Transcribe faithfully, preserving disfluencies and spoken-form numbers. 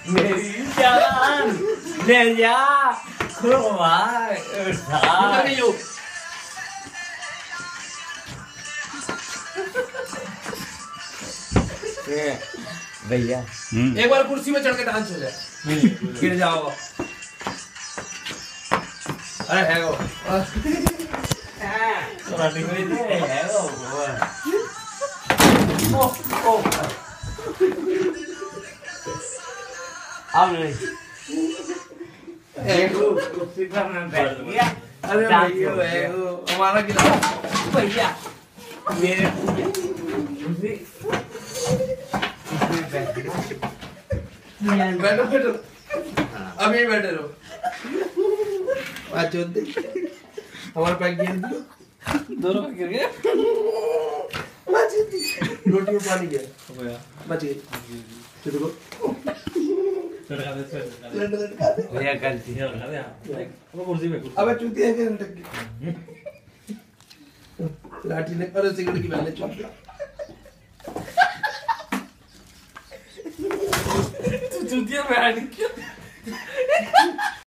मेरी जान ले जा खुलवा उठा भैया एक बार कुर्सी में चढ़ के डांस हो जाए गिर जाओ अरे है वो कराटे में दे है वो ओ ओ अब नहीं एगो कुर्सी पर मैं बैठ गया अरे भैया एगो हमारा गिरा भैया मेरे कुर्सी बैठो बैठो अभी बैठे रहो आज दे हमारा पैक गिर दिया दोनों पैक गिर गए रोटी में पानी गया बच गई चलो भैया गलती है कुर्सी पे अबे चूतिया के लटक गई लाठी ने अरे सिगरेट की पहले चूतिया चूतिया बैठ गया